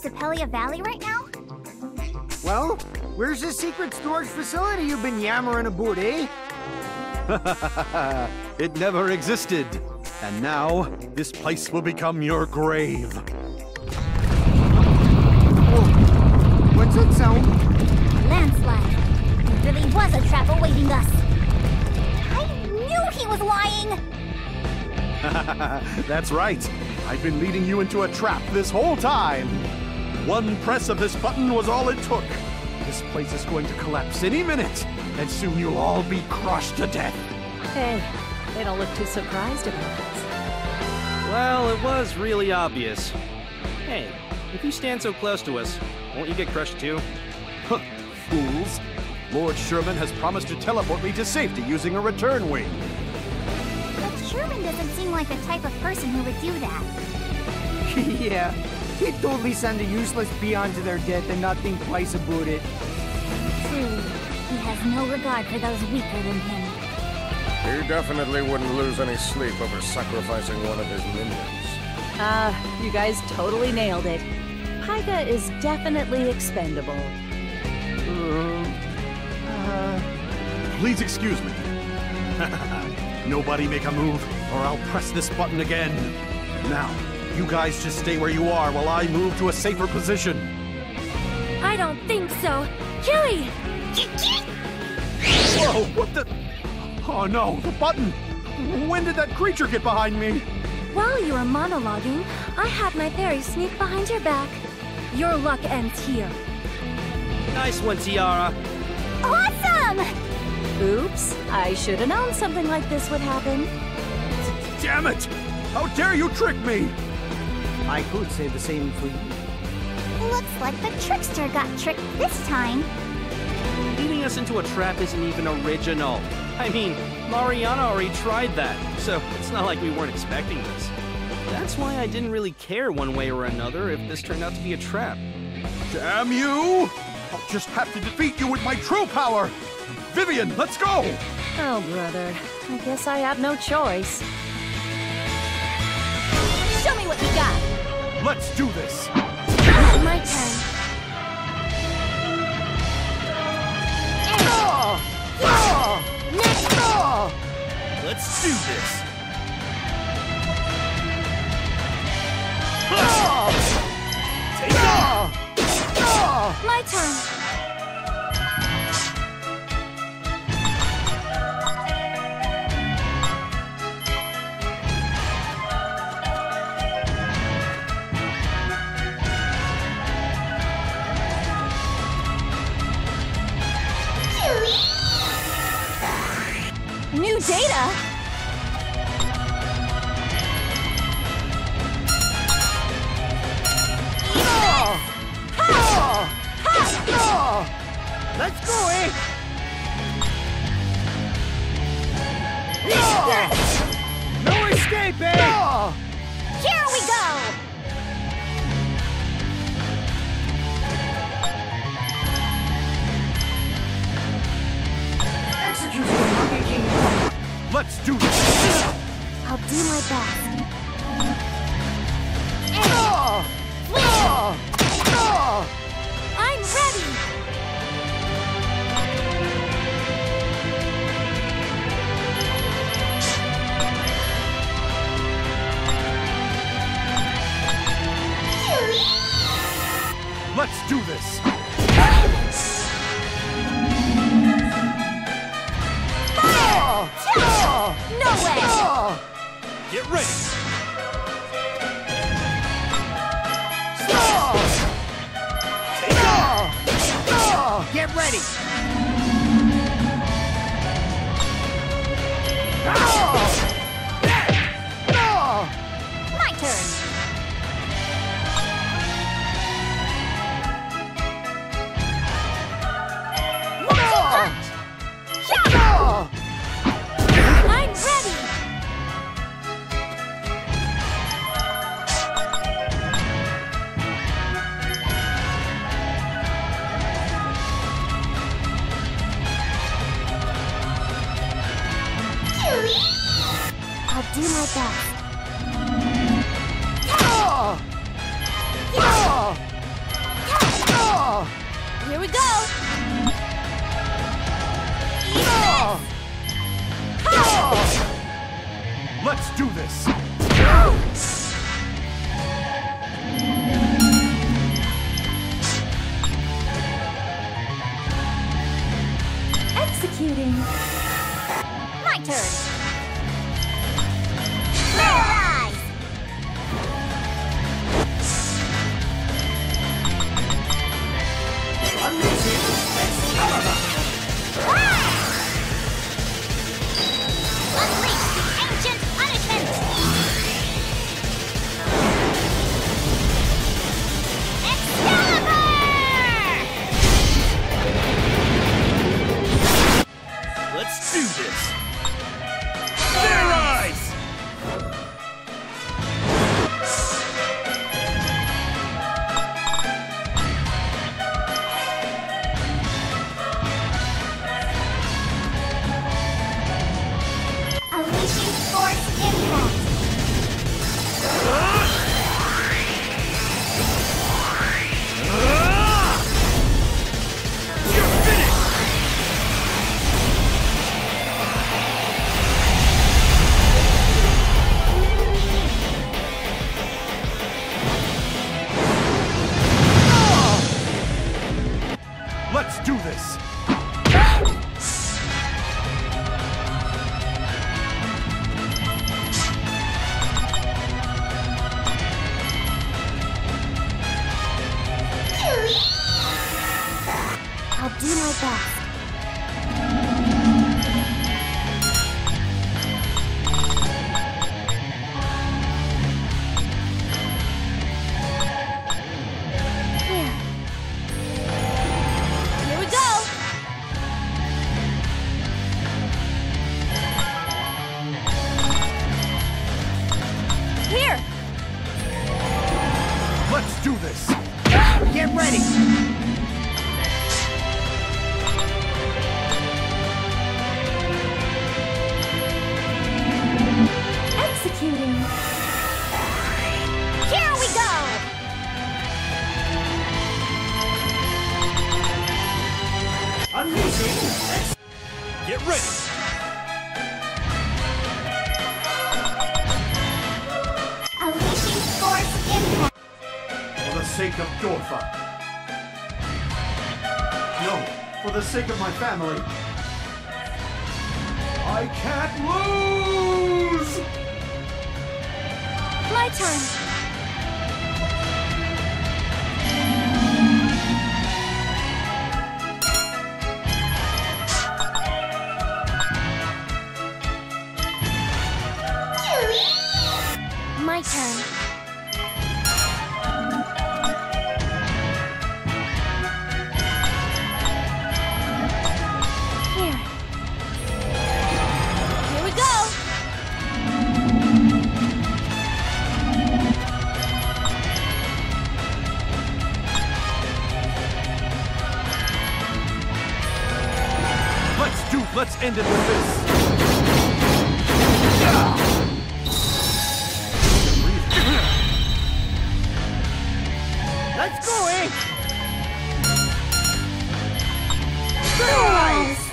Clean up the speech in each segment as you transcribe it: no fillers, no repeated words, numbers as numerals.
Sepelia Valley right now? Well, where's the secret storage facility you've been yammering about, eh? It never existed. And now, this place will become your grave. Whoa. What's that sound? Landslide. There really was a trap awaiting us. I knew he was lying! That's right. I've been leading you into a trap this whole time. One press of this button was all it took. This place is going to collapse any minute, and soon you'll all be crushed to death. Hey, they don't look too surprised about this. Well, it was really obvious. Hey, if you stand so close to us, won't you get crushed too? Huh, fools. Lord Sherman has promised to teleport me to safety using a return wing. But Sherman doesn't seem like the type of person who would do that. Yeah, he'd totally send a useless peon to their death and not think twice about it. Truly, he has no regard for those weaker than him. He definitely wouldn't lose any sleep over sacrificing one of his minions. You guys totally nailed it. Paiga is definitely expendable. Please excuse me. Nobody make a move, or I'll press this button again. Now, you guys just stay where you are while I move to a safer position. I don't think so. Huey! Whoa, what the? Oh no, the button! When did that creature get behind me? While you were monologuing, I had my fairy sneak behind your back. Your luck ends here. Nice one, Tiara. Awesome! Oops, I should have known something like this would happen. Damn it! How dare you trick me! I could say the same for you. Looks like the trickster got tricked this time. Leading us into a trap isn't even original. I mean, Mariana already tried that, so it's not like we weren't expecting this. That's why I didn't really care one way or another if this turned out to be a trap. Damn you! I'll just have to defeat you with my true power! Vivian, let's go! Oh, brother. I guess I have no choice. Show me what you got! Let's do this! My turn. Let's do this! My turn. New data? Let's go, eh? No escape, eh? Here we go! Let's do this! I'll do my best. I'm ready! Let's do this! No way! Get ready! Get ready! My turn! I'm ready! I'll do my best. Here we go! Let's do this! Executing. My turn. Rise! Unleash the ancient punishment! Excalibur! Let's do this! Their eyes! Unleashing force impact! You're finished! Let's do this! I'll do my best. Here. Here we go! Here! Let's do this! Get ready! Executing. Here we go! Get ready! Unleashing force impact! For the sake of Dorfa. No, for the sake of my family. I can't lose! My turn. My turn. Here. Here we go! Let's end it with this. Let's go, eh? Rise!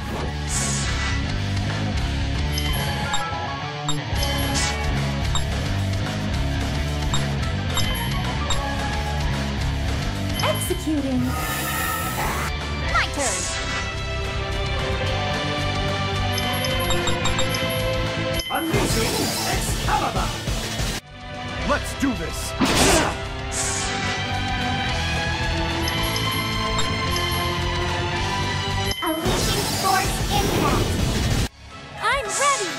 Executing. My turn. Unleashing Excalibur! Let's do this. Unleashing force impact. I'm ready!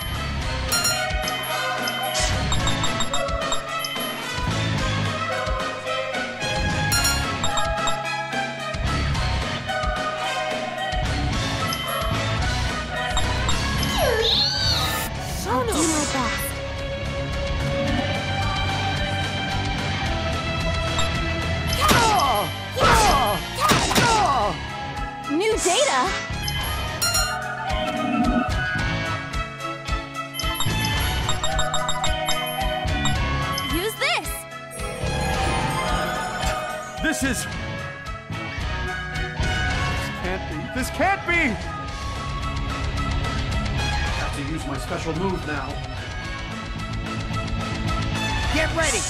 I'll do my best. New data? Use this! This is can't be! Have to use my special move now. Get ready!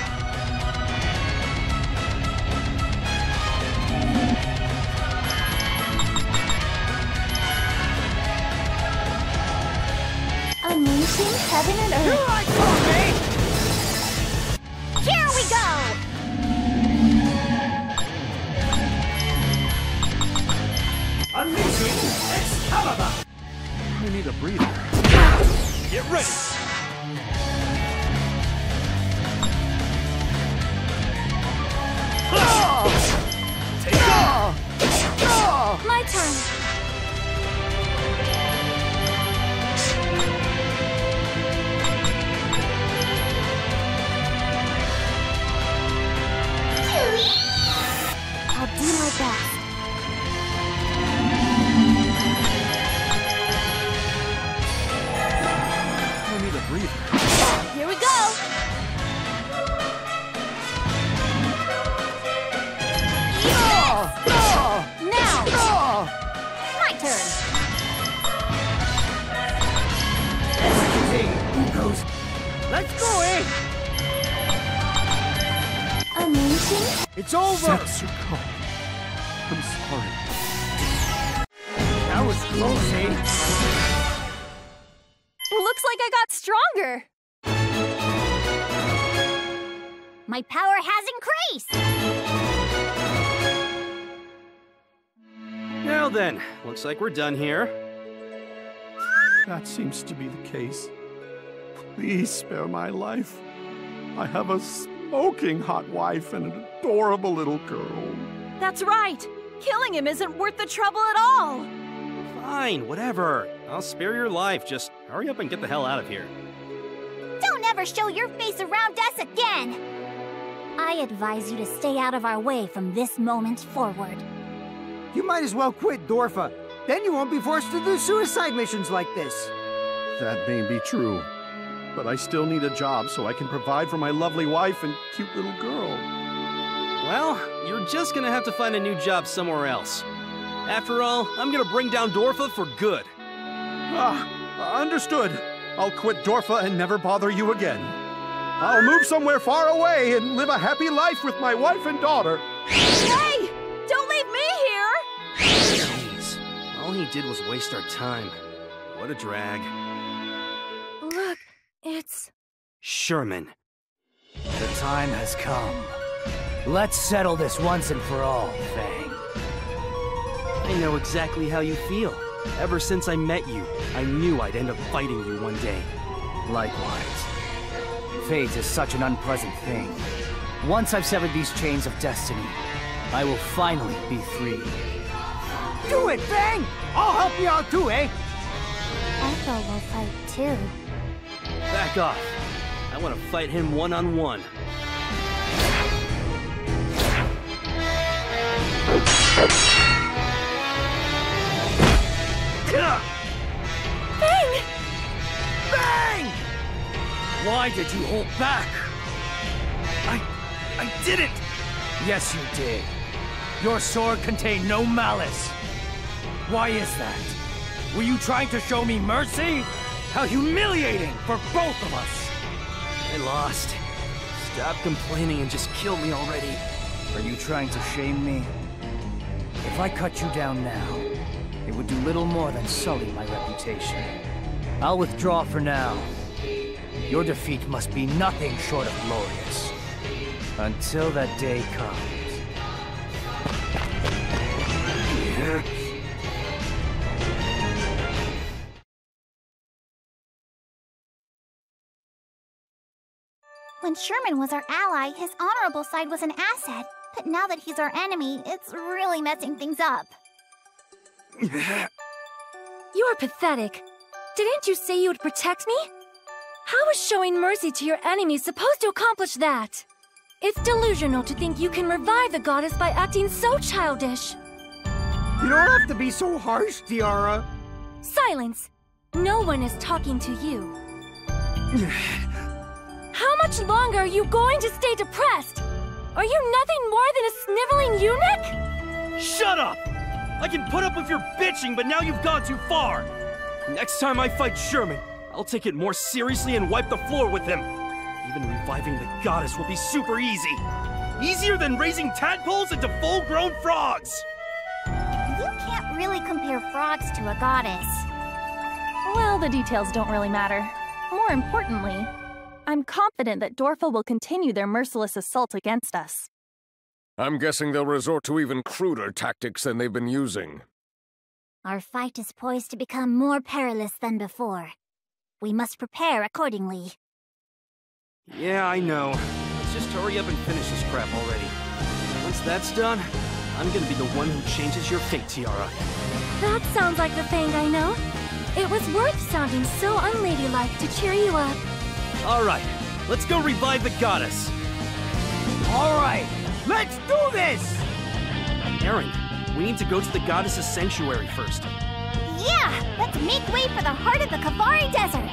Amazing heaven and Here earth. I come, eh? Here we go! Unleashing Excalibur! I need a breather. Get ready! My turn. I'll do my best. I need a breather. Here we go! Now! My turn! Let's go, eh? Amazing? It's over! Setsuko. I'm sorry. That was close, eh? Looks like I got stronger. My power has increased! Now then, looks like we're done here. That seems to be the case. Please spare my life. I have a smoking hot wife and an adorable little girl. That's right. Killing him isn't worth the trouble at all. Fine, whatever. I'll spare your life. Just hurry up and get the hell out of here. Don't ever show your face around us again! I advise you to stay out of our way from this moment forward. You might as well quit, Dorfa. Then you won't be forced to do suicide missions like this. That may be true, but I still need a job so I can provide for my lovely wife and cute little girl. Well, you're just gonna have to find a new job somewhere else. After all, I'm gonna bring down Dorfa for good. Understood. I'll quit Dorfa and never bother you again. I'll move somewhere far away and live a happy life with my wife and daughter. Hey! Don't leave me here! Jeez, all he did was waste our time. What a drag. Look, it's... Sherman. The time has come. Let's settle this once and for all, Fang. I know exactly how you feel. Ever since I met you, I knew I'd end up fighting you one day. Likewise. Fate is such an unpleasant thing. Once I've severed these chains of destiny, I will finally be free. Do it, Fang! I'll help you out too, eh? Echo will fight too. Back off. I want to fight him one-on-one. Fang! Bang! Why did you hold back? I didn't! Yes, you did. Your sword contained no malice. Why is that? Were you trying to show me mercy? How humiliating for both of us! I lost. Stop complaining and just kill me already. Are you trying to shame me? If I cut you down now, it would do little more than sully my reputation. I'll withdraw for now. Your defeat must be nothing short of glorious. Until that day comes. When Sherman was our ally, his honorable side was an asset. But now that he's our enemy, it's really messing things up. You're pathetic. Didn't you say you would protect me? How is showing mercy to your enemies supposed to accomplish that? It's delusional to think you can revive the goddess by acting so childish. You don't have to be so harsh, Tiara. Silence! No one is talking to you. How much longer are you going to stay depressed? Are you nothing more than a sniveling eunuch? Shut up! I can put up with your bitching, but now you've gone too far! Next time I fight Sherman, I'll take it more seriously and wipe the floor with him. Even reviving the goddess will be super easy. Easier than raising tadpoles into full-grown frogs! You can't really compare frogs to a goddess. Well, the details don't really matter. More importantly, I'm confident that Dorfa will continue their merciless assault against us. I'm guessing they'll resort to even cruder tactics than they've been using. Our fight is poised to become more perilous than before. We must prepare accordingly. Yeah, I know. Let's just hurry up and finish this crap already. Once that's done, I'm gonna be the one who changes your fate, Tiara. That sounds like the Fang I know. It was worth sounding so unladylike to cheer you up. Alright, let's go revive the goddess. Alright, let's do this! Aaron, we need to go to the goddess's sanctuary first. Yeah! Let's make way for the heart of the Kavari Desert!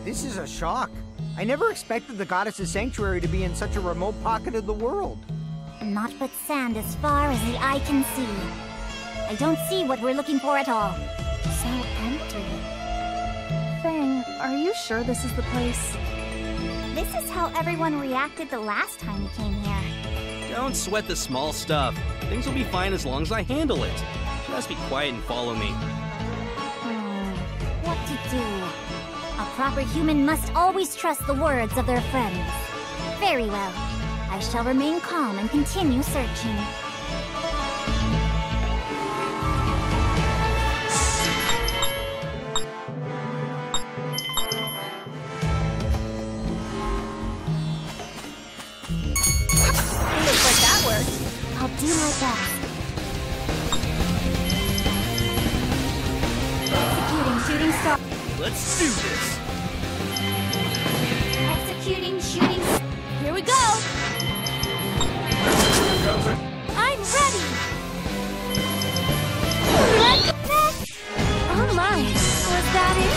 This is a shock. I never expected the goddess's sanctuary to be in such a remote pocket of the world. Naught but sand as far as the eye can see. I don't see what we're looking for at all. So empty. Fang, are you sure this is the place? This is how everyone reacted the last time we came here. Don't sweat the small stuff. Things will be fine as long as I handle it. Just be quiet and follow me. What to do? A proper human must always trust the words of their friends. Very well. I shall remain calm and continue searching. Looks like that worked. I'll do my best. Executing shooting star. Let's do this! Executing shooting. Here we go! I'm ready! Oh my, was that it?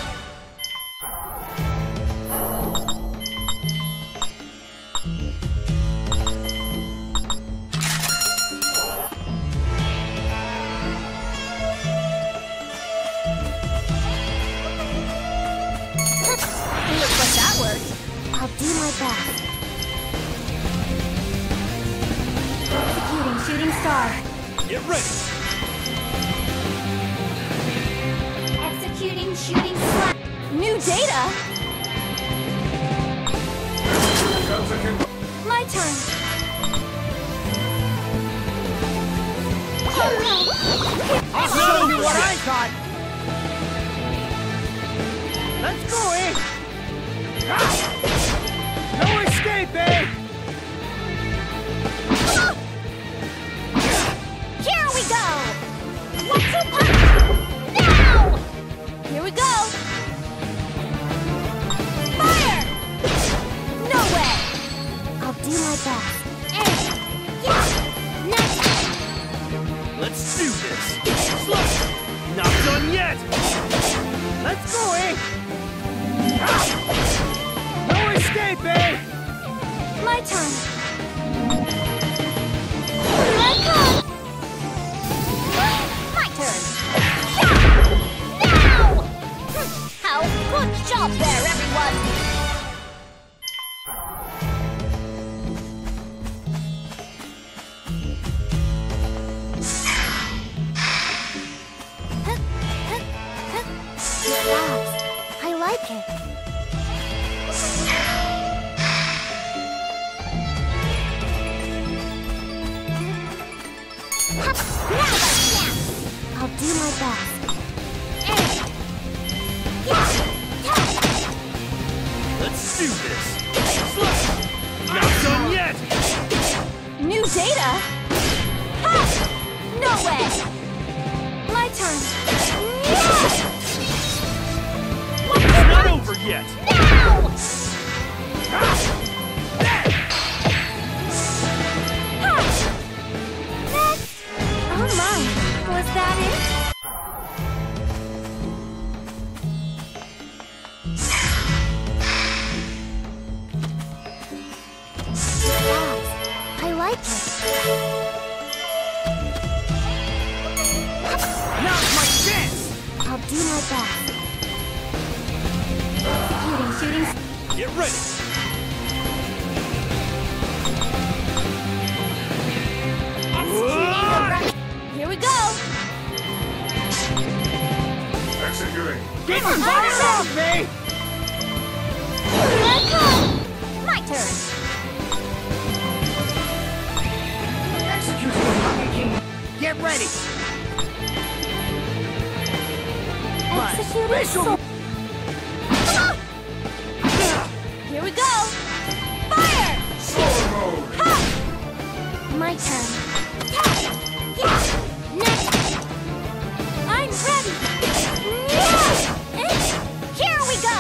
Looks like that worked. I'll do my best. Executing shooting star. Get ready! Executing shooting star. New data? My turn. I'll show you what I got! Let's go, eh? No escape, eh? Here we go! What's your punch? Now! Here we go! Fire! No way! I'll do my best. Yeah! Next! Let's do this! Slow! Not done yet! Let's go, eh? No escape, eh? My turn. My turn! Now! How good job there, everyone! I like it. Now that's yeah. I'll do my best. Let's do this! Slow! Not done yet! New data? Ha! No way! My turn. It's not over yet! Now! Oh my, was that it? I like it. Now's my chance! I'll do my best. Executing shooting. Get ready! Here we go! Executing. Get fire off, eh? My turn. Get ready! Executing Special! Here we go! Fire! Sword mode. My turn. Next. I'm ready! Here we go.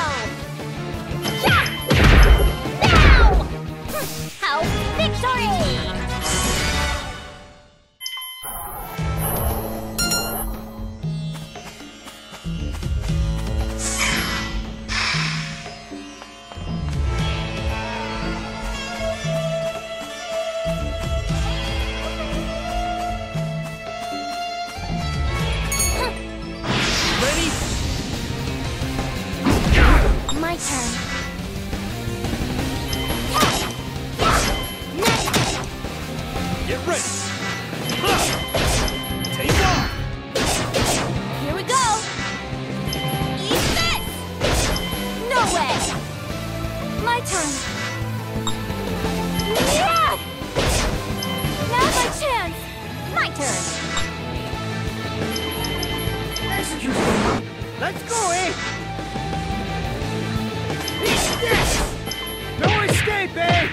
Now! How victory! My turn. Get ready! Take off! Here we go! Eat this! No way! My turn. Yeah! Now's my chance! My turn! Execute! Let's go, eh? Eat this! No escape, eh?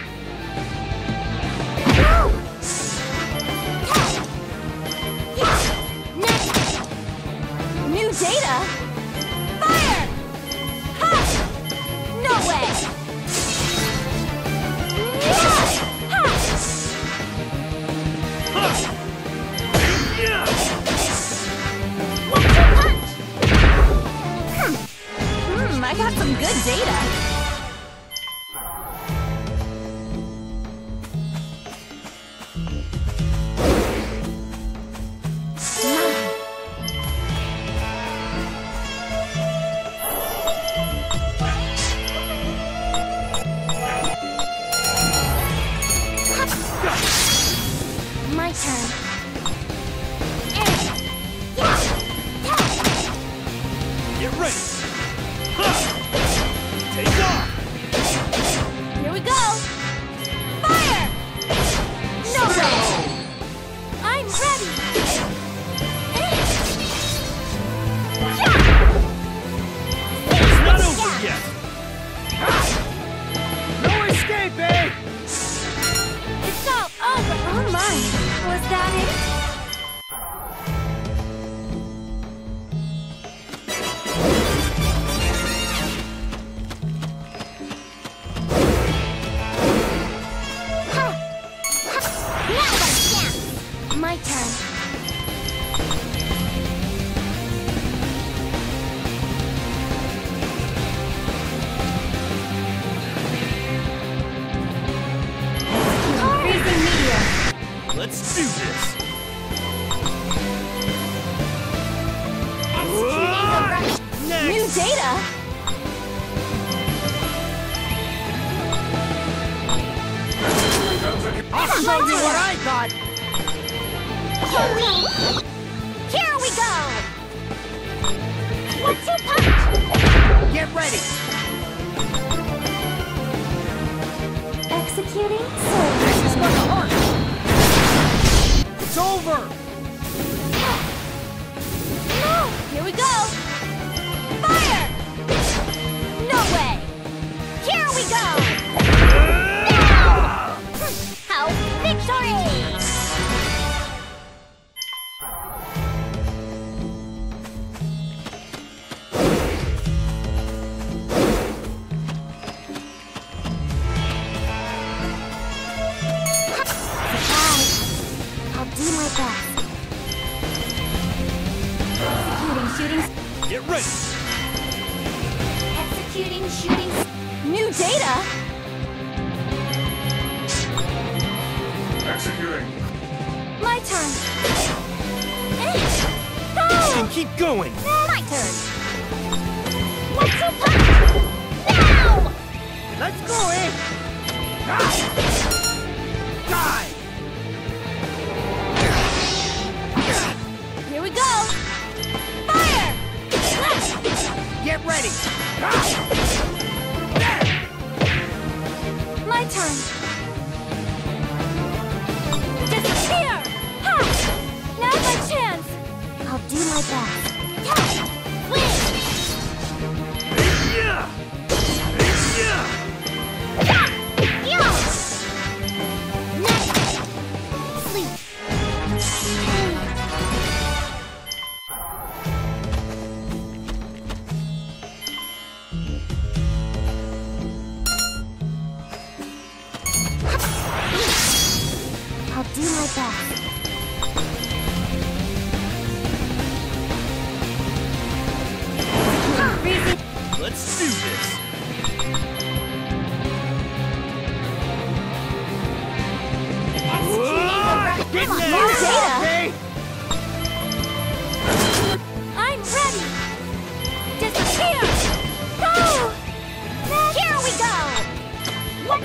New data? Fire! Ha! No way! I got some good data. My turn. Get ready! Take off! Here we go! Fire! No way! I'm ready! It's not over yet! No escape, eh? It's all over! Oh my! Was that it? My turn. Freezing meteor! Let's do this! New data? I'll show you what I got! Here we go! 1-2 punch! Get ready! Executing This is gonna hurt! It's over! No! Here we go! Fire! No way! Here we go! Now! How victory! I'll do my best. Executing shooting. Get ready! Executing shooting. New data? Executing. My turn! And keep going! My turn. 1-2 punch. Now! Let's go, eh? Die! Here we go. Fire! Get ready! My turn! Disappear! Ha! Now's my chance! I'll do my best. Win! Yeah! Sleep. I'll do my best. Let's do this! Get Come on, near more it, data. okay? I'm ready! Disappear! Go!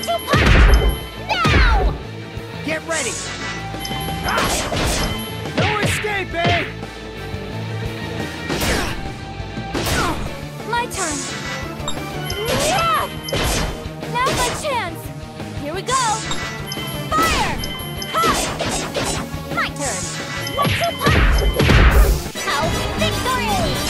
One-two punch! Now! Get ready! No escape, eh? My turn. Yeah! Now's my chance. Here we go. Fire! Ha! My turn! One-two punch! How victory!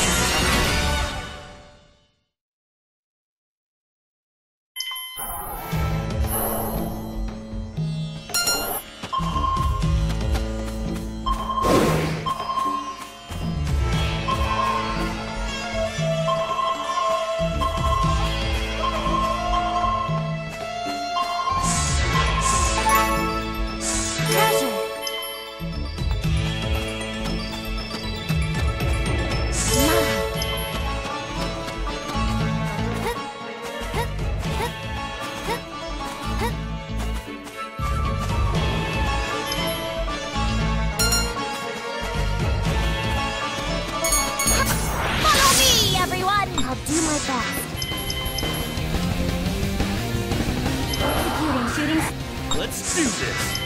Let's do this.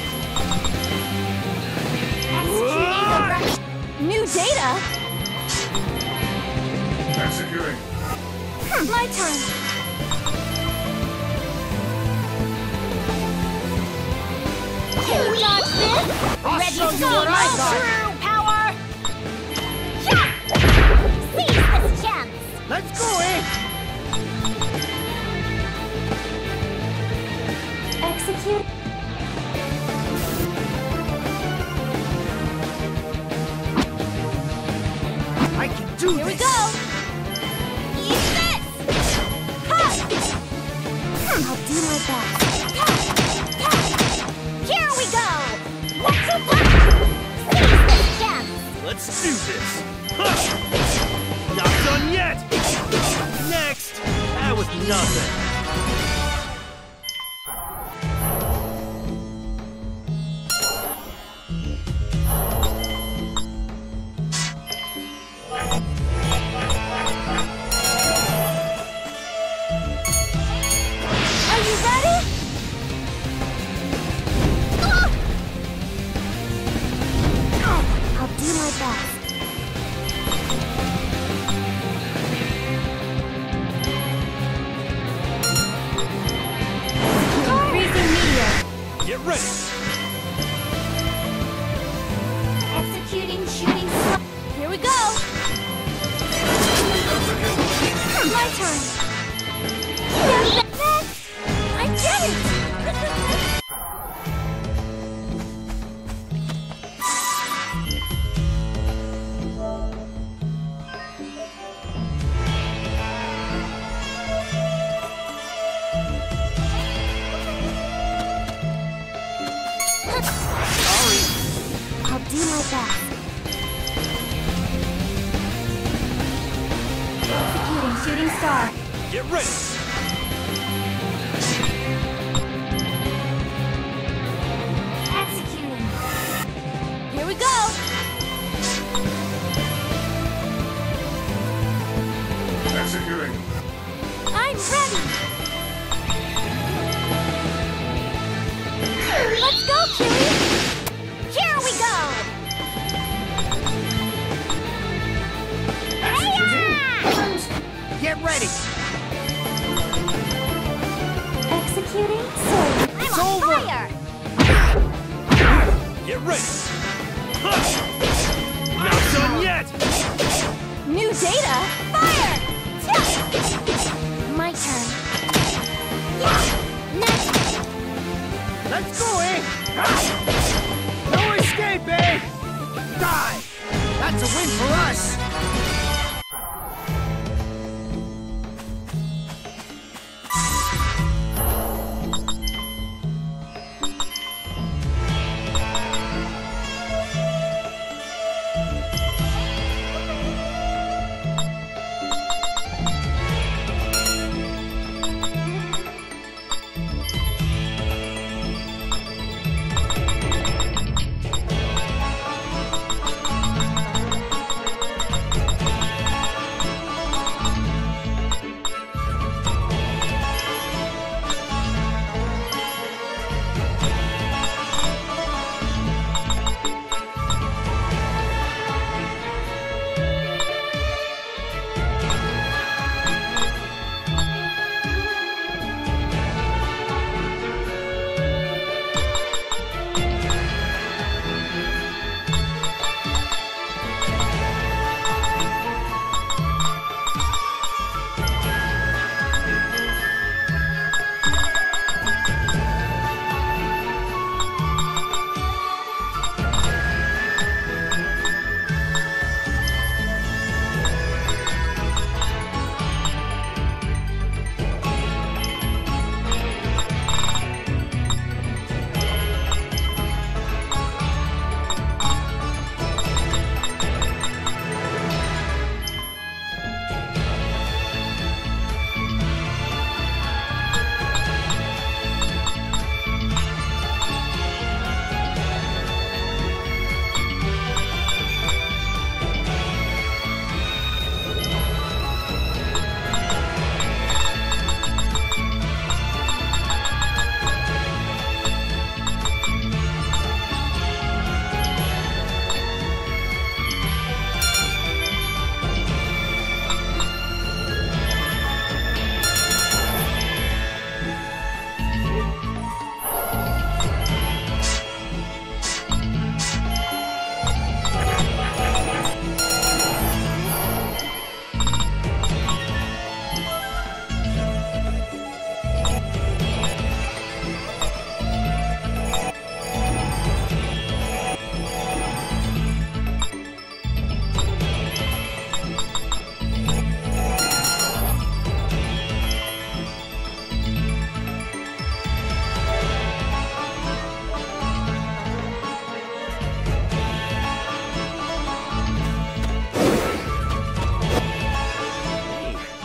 New data? Executing. My turn. You got this? Ready to see my true power? Yeah! Seize this chance! Let's go, eh? Execute. I can do Here we this! go! Eat this! Ha! I'll do my best. Here we go! What's your plan? Seize this chance! Let's do this. Huh. Not done yet. Next. That was nothing. Are you ready? I'll do my best. Freezing meteor. Get ready. Executing shooting star. Here we go. My turn. Next. I did it. I'll do my best. Executing shooting star. Get ready. Executing. Here we go. Executing. I'm ready. Let's go, Kiwi. Here we go! Get ready! Executing sword. It's I'm on over! fire! Get ready. Huh. Not done yet. New data? Fire! My turn. Next! Let's go, eh? No escape, eh? Die! That's a win for us!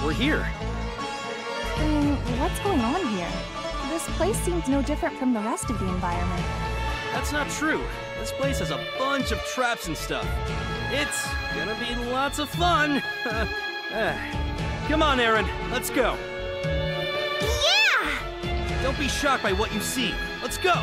we're here. What's going on here? This place seems no different from the rest of the environment. That's not true. This place has a bunch of traps and stuff. It's gonna be lots of fun. Come on, Aaron, let's go. Yeah! Don't be shocked by what you see. Let's go.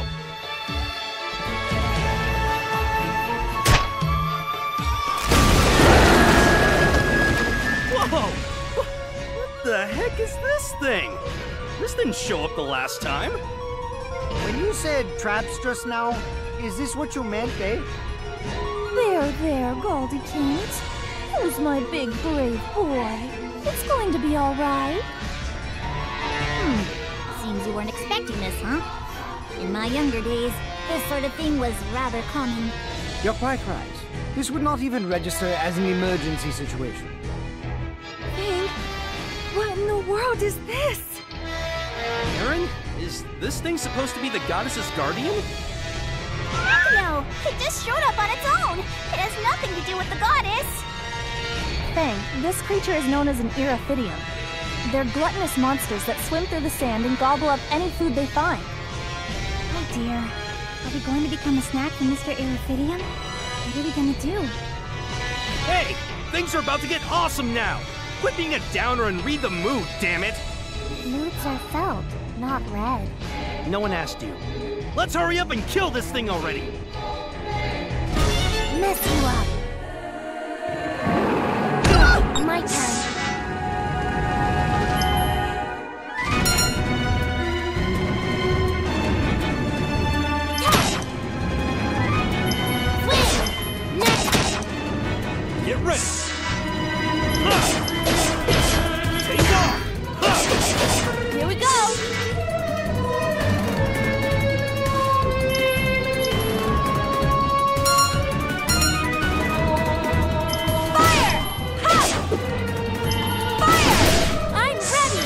Whoa! What the heck is this thing? This didn't show up the last time. When you said traps just now, is this what you meant, eh? There, Goldykins. Who's my big brave boy? It's going to be all right. Seems you weren't expecting this, huh? In my younger days, this sort of thing was rather common. You're quite right. This would not even register as an emergency situation. Thing? What in the world is this? Aaron, is this thing supposed to be the goddess's guardian? No, it just showed up on its own. It has nothing to do with the goddess. Fang, this creature is known as an Erythidium. They're gluttonous monsters that swim through the sand and gobble up any food they find. Oh dear. Are we going to become a snack for Mr. Erythidium? What are we gonna do? Hey, things are about to get awesome now. Quit being a downer and read the mood, damn it. Moods are felt, not read. No one asked you. Let's hurry up and kill this thing already. Mess you up. My turn. Get ready! Take off! Here we go! Fire! Ha! Fire! I'm ready!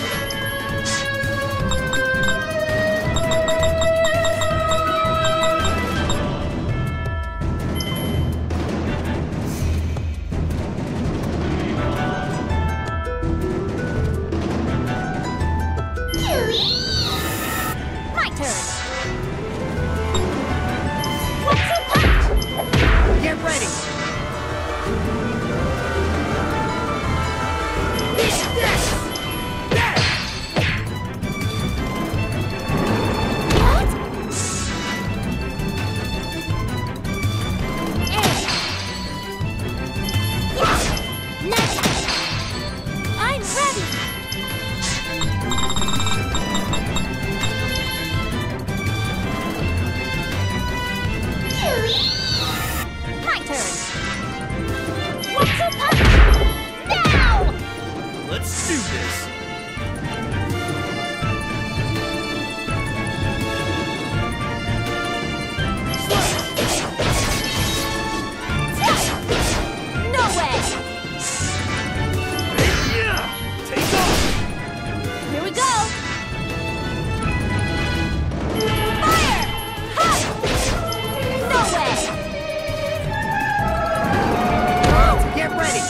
My turn. What's your punch? Get ready! What? Next. I'm ready. My turn. What's your punch? Now! Let's do this. No way! Yeah! Take off! Here we go! Fire! Ha! No way! Get ready!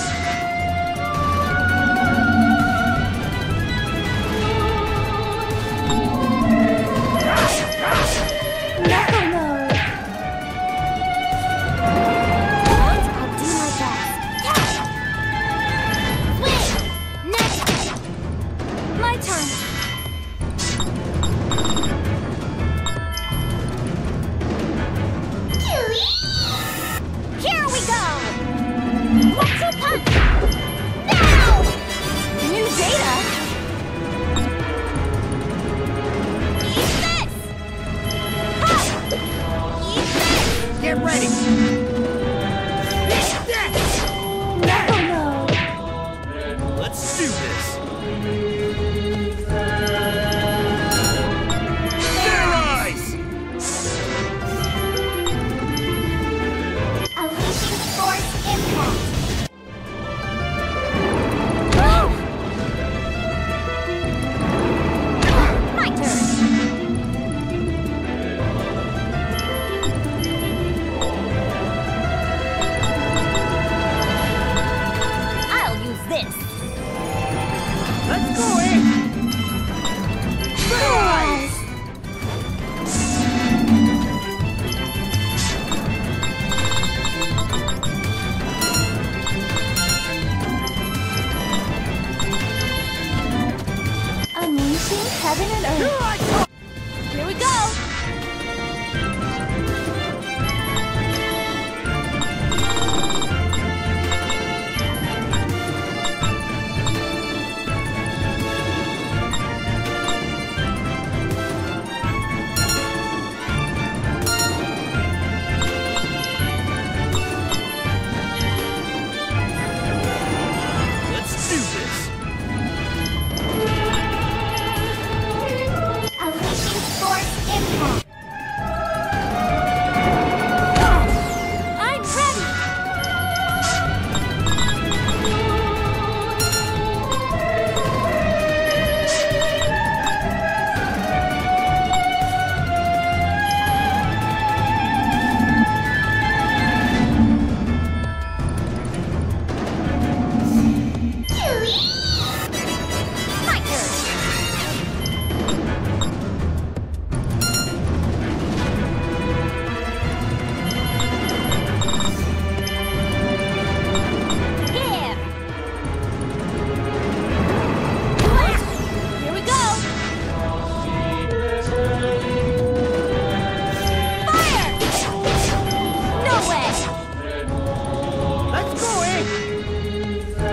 I'll do my best. Win! Next! My turn. Here we go! What's your punch? Now! New data? Eat this! Ha! Eat this! Get ready! Let's do this. Let's go, eh? Rise! Unleashing heaven and earth. Here we go! Let's do this. Unleashing force impact. I'm ready! My turn. Here. Here we go! Fire! No way! Let's go, eh?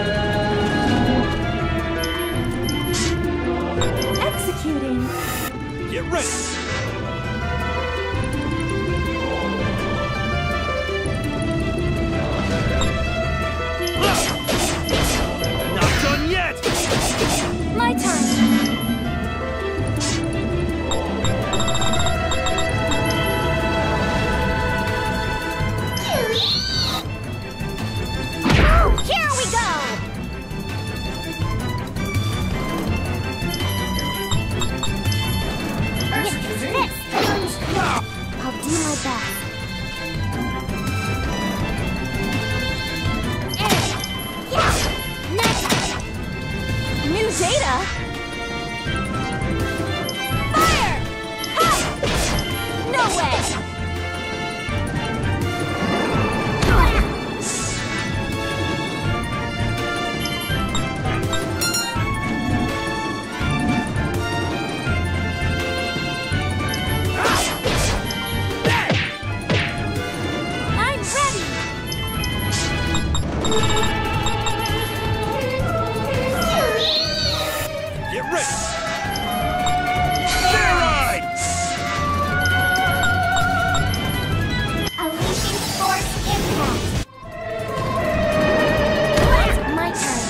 Executing. Get ready. Not done yet. My turn! Here we go! Executing. I'll do my best. New data? Fire! No way! I'm ready! Get ready. Steroid. Unleashing force impact. My turn.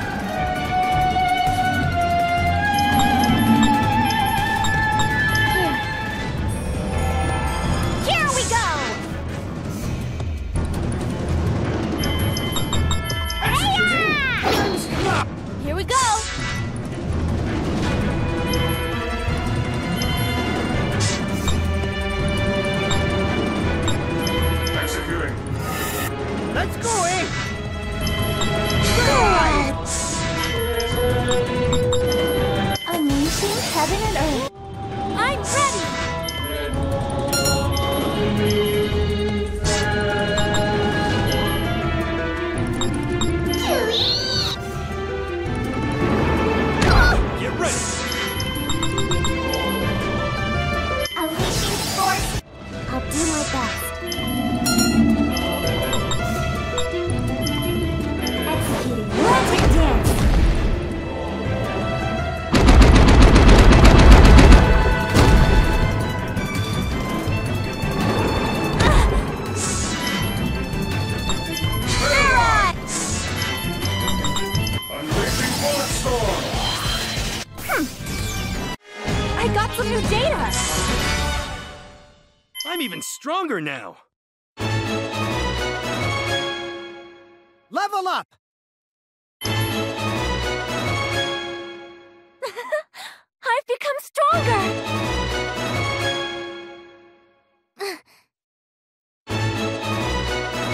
Here we go! Here we go! Executing. Let's go, eh? Unleashing heaven and earth. I'm ready! Get ready. Unleashing force. I'll do my best. Executing. Let it dance! Unleashing bullet storm. I got some new data! I'm even stronger now. Level up! I've become stronger!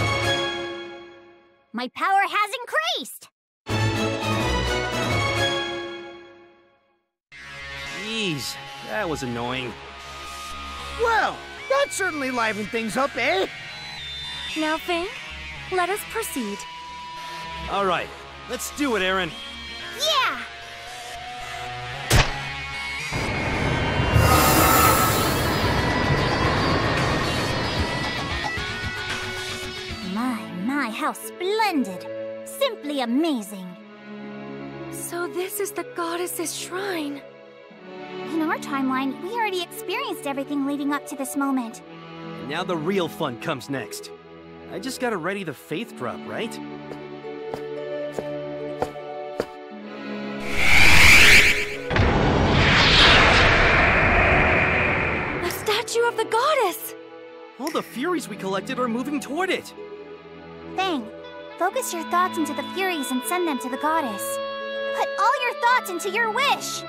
My power has increased! That was annoying. Well, that certainly livened things up, eh? Now, Fang, let us proceed. All right, let's do it, Aaron. Yeah! My, how splendid! Simply amazing! So this is the goddess's shrine. In our timeline, we already experienced everything leading up to this moment. And now the real fun comes next. I just gotta ready the faith drop, right? A statue of the goddess! All the Furies we collected are moving toward it. Fang, focus your thoughts into the Furies and send them to the goddess. Put all your thoughts into your wish!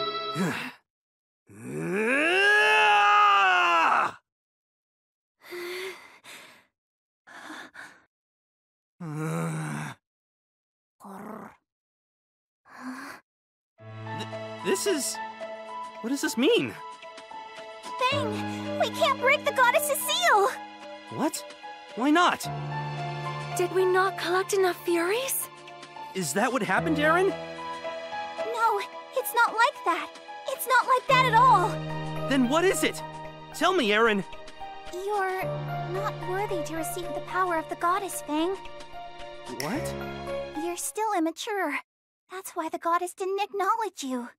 This is... What does this mean? Fang, we can't break the goddess's seal! What? Why not? Did we not collect enough Furies? Is that what happened, Aaron? No, it's not like that. It's not like that at all. Then what is it? Tell me, Aaron. You're not worthy to receive the power of the goddess, Fang. What? You're still immature. That's why the goddess didn't acknowledge you.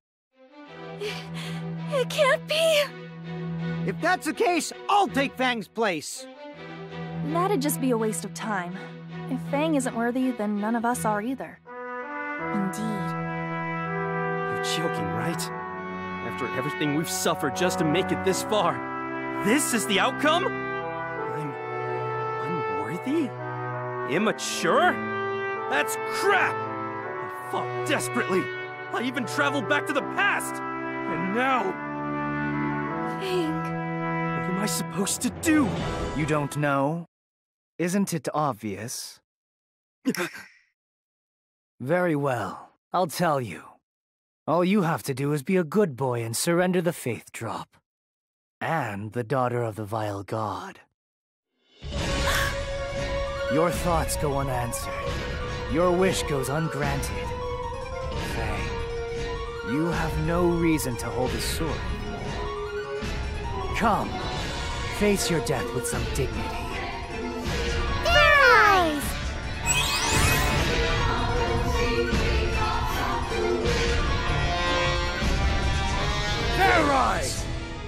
It can't be! If that's the case, I'll take Fang's place. That'd just be a waste of time. If Fang isn't worthy, then none of us are either. Indeed. You're joking, right? After everything we've suffered just to make it this far, this is the outcome? I'm unworthy? Immature? That's crap! I fought desperately. I even traveled back to the past. And now... Fang... What am I supposed to do? You don't know? Isn't it obvious? Very well. I'll tell you. All you have to do is be a good boy and surrender the faith drop. And the daughter of the vile god. Your thoughts go unanswered. Your wish goes ungranted. Fang, you have no reason to hold a sword anymore. Come, face your death with some dignity. Eyes! Their eyes!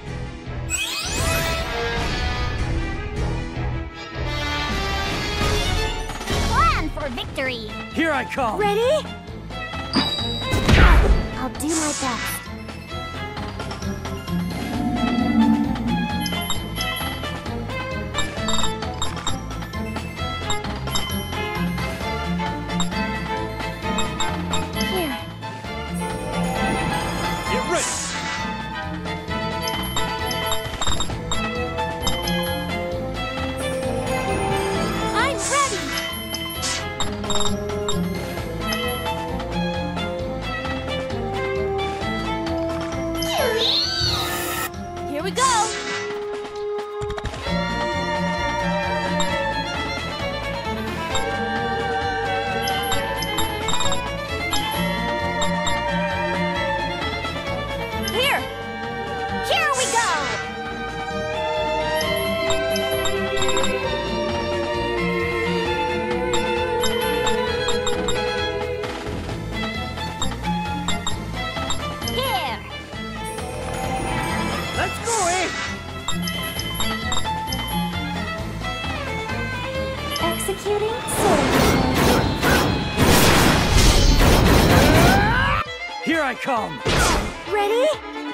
Plan for victory! Here I come! Ready? I'll do my best. Here. Get ready! I'm ready! Here we go! Here we go! Here! Let's go, eh? Executing sword. Here I come! Ready?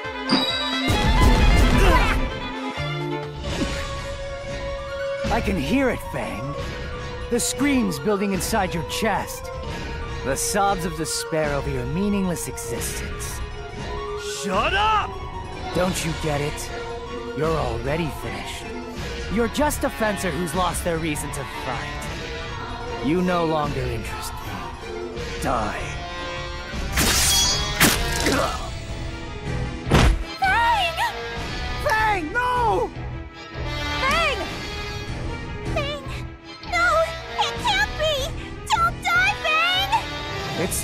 I can hear it, Fang. The screams building inside your chest. The sobs of despair over your meaningless existence. Shut up! Don't you get it? You're already finished. You're just a fencer who's lost their reason to fight. You no longer interest me. Die. Fang!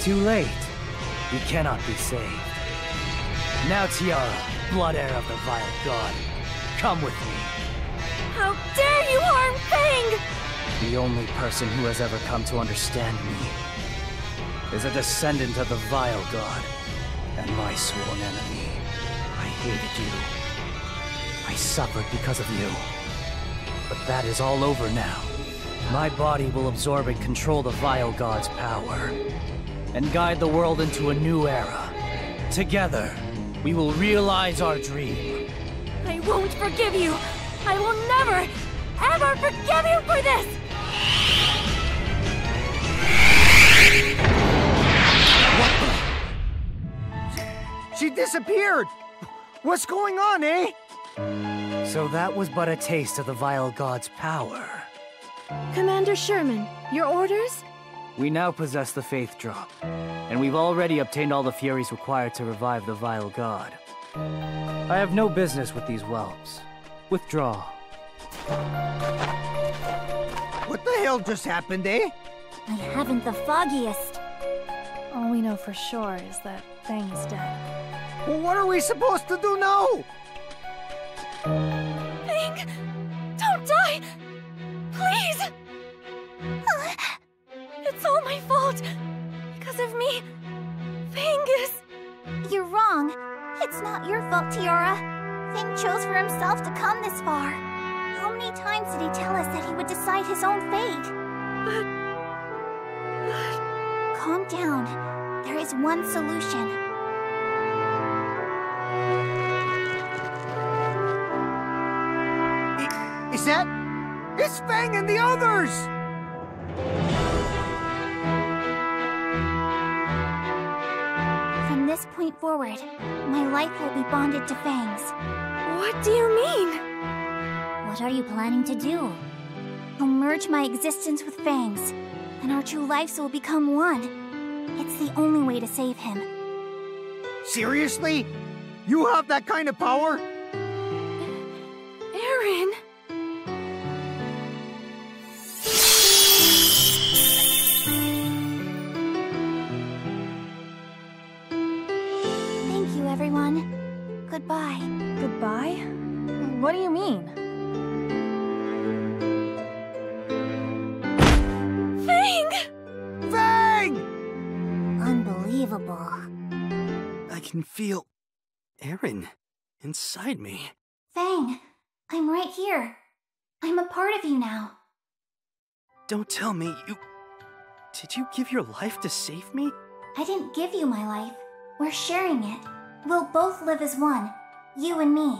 too late. He cannot be saved. Now, Tiara, blood heir of the Vile God, come with me. How dare you harm Fang! The only person who has ever come to understand me is a descendant of the Vile God and my sworn enemy. I hated you. I suffered because of you. But that is all over now. My body will absorb and control the Vile God's power and guide the world into a new era. Together, we will realize our dream. I won't forgive you! I will never, ever forgive you for this! She disappeared! What's going on, eh? So that was but a taste of the Vile God's power. Commander Sherman, your orders? We now possess the Faith Drop, and we've already obtained all the Furies required to revive the Vile God. I have no business with these whelps. Withdraw. What the hell just happened, eh? I haven't the foggiest. All we know for sure is that Fang is dead. Well, what are we supposed to do now? Fang! Don't die! Please! It's all my fault! Because of me, Fang is... You're wrong. It's not your fault, Tiara. Fang chose for himself to come this far. How many times did he tell us that he would decide his own fate? But... Calm down. There is one solution. Is that... It's Fang and the others! From this point forward, my life will be bonded to Fang's. What do you mean? What are you planning to do? I'll merge my existence with Fang's, and our two lives will become one. It's the only way to save him. Seriously? You have that kind of power? Aaron... Thank you, everyone. Goodbye. Goodbye? What do you mean? Fang! Fang! Unbelievable. I can feel Aaron inside me. Fang, I'm right here. I'm a part of you now. Don't tell me you... Did you give your life to save me? I didn't give you my life. We're sharing it. We'll both live as one. You and me.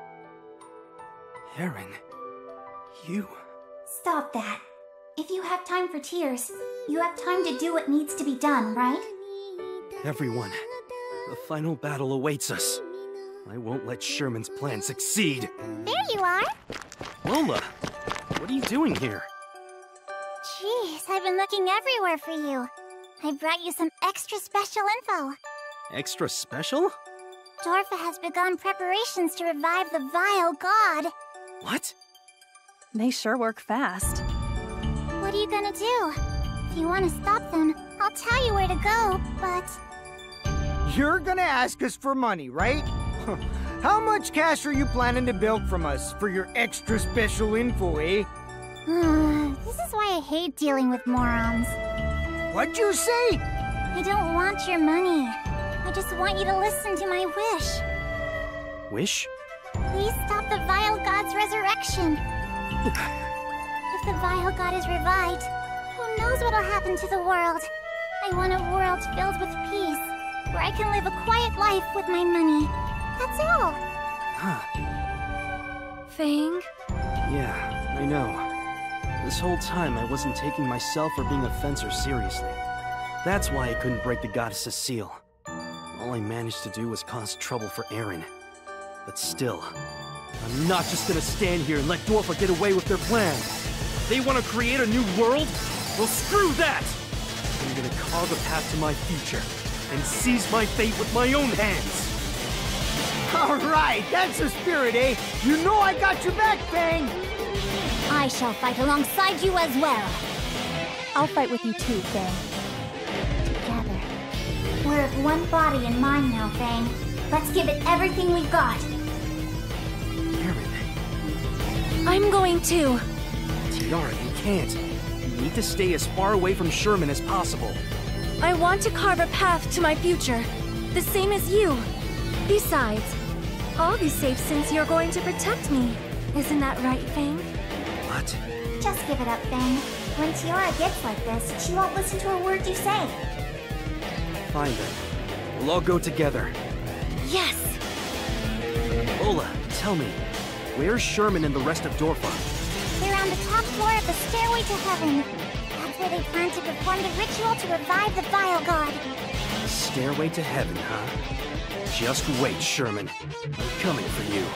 Aaron, you... Stop that. If you have time for tears, you have time to do what needs to be done, right? Everyone, the final battle awaits us. I won't let Sherman's plan succeed. There you are. Lola, what are you doing here? Jeez, I've been looking everywhere for you. I brought you some extra special info. Extra special? Dorfa has begun preparations to revive the Vile God. What? They sure work fast. What are you gonna do? If you want to stop them, I'll tell you where to go, but... You're gonna ask us for money, right? How much cash are you planning to bilk from us for your extra special info, eh? This is why I hate dealing with morons. What'd you say? I don't want your money. I just want you to listen to my wish. Wish? Please stop the Vile God's resurrection. If the Vile God is revived, who knows what'll happen to the world? I want a world filled with peace, where I can live a quiet life with my money. That's all. Huh. Fang? Yeah, I know. This whole time I wasn't taking myself or being a fencer seriously. That's why I couldn't break the goddess's seal. All I managed to do was cause trouble for Aaron. But still, I'm not just gonna stand here and let Dorfa get away with their plan. They want to create a new world? Well, screw that! I'm gonna carve a path to my future and seize my fate with my own hands. All right, that's the spirit, eh? You know I got your back, Fang! I shall fight alongside you as well. I'll fight with you too, Fang. Together. We're of one body and mind now, Fang. Let's give it everything we've got. Aaron. I'm going too. Tiara, you can't. You need to stay as far away from Sherman as possible. I want to carve a path to my future, the same as you. Besides, I'll be safe since you're going to protect me. Isn't that right, Fang? What? Just give it up, Fang. When Tiara gets like this, she won't listen to a word you say. Fine then. We'll all go together. Yes! Ola, tell me, where's Sherman and the rest of Dorfa? They're on the top floor of the Stairway to Heaven. That's where they plan to perform the ritual to revive the Vile God. Stairway to Heaven, huh? Just wait, Sherman. I'm coming for you.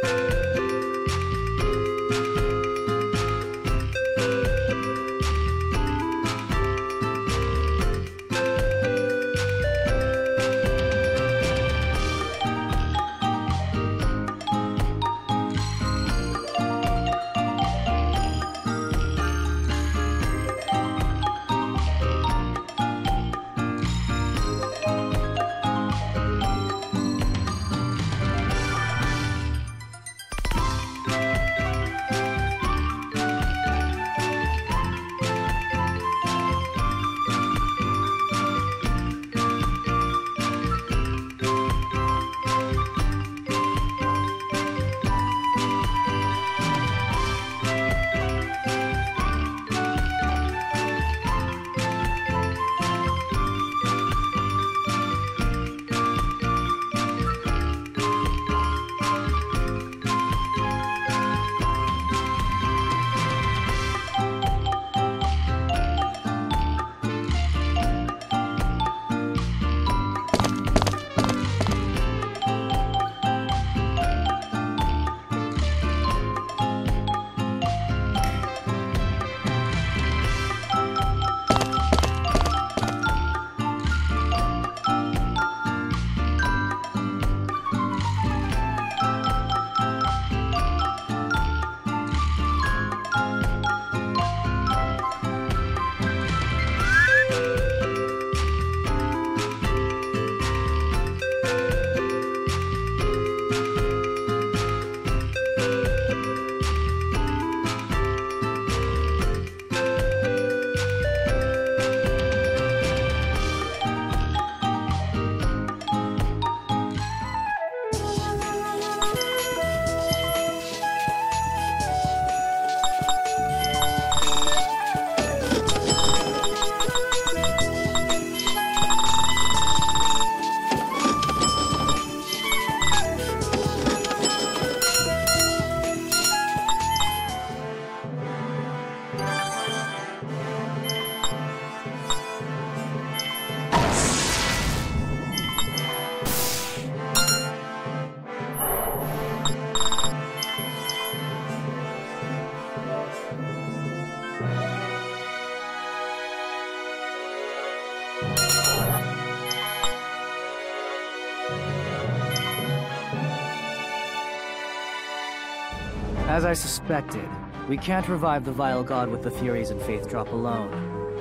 As I suspected, we can't revive the Vile God with the Furies and Faith Drop alone.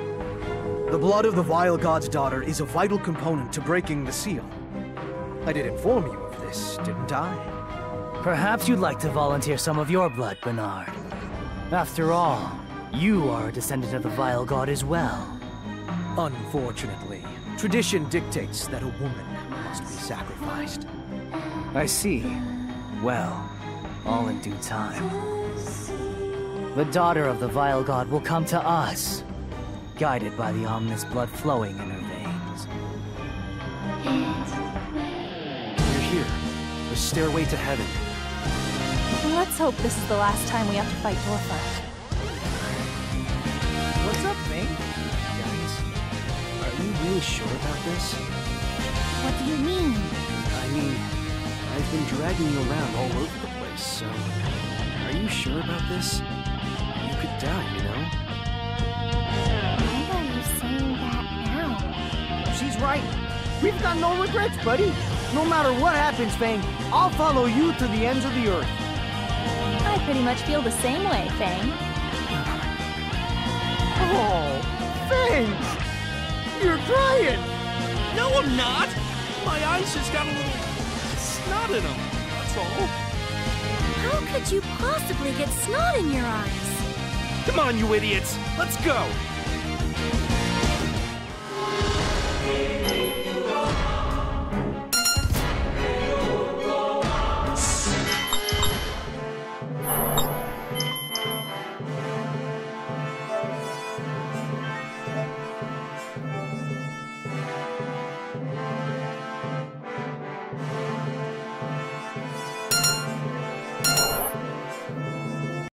The blood of the Vile God's daughter is a vital component to breaking the seal. I did inform you of this, didn't I? Perhaps you'd like to volunteer some of your blood, Bernard. After all, you are a descendant of the Vile God as well. Unfortunately, tradition dictates that a woman must be sacrificed. I see. Well, all in due time. The daughter of the Vile God will come to us, guided by the ominous blood flowing in her veins. We're here. The stairway to heaven. Let's hope this is the last time we have to fight Dorfa. What's up, Fang? Guys, are you really sure about this? What do you mean? I mean, I've been dragging you around all over the place, so... Are you sure about this? You could die, you know? Why are you saying that now? She's right. We've got no regrets, buddy. No matter what happens, Fang, I'll follow you to the ends of the earth. I pretty much feel the same way, Fang. Oh, Fang! You're crying! No, I'm not! My eyes just got a little snot in them, that's all. How could you possibly get snot in your eyes? Come on, you idiots! Let's go!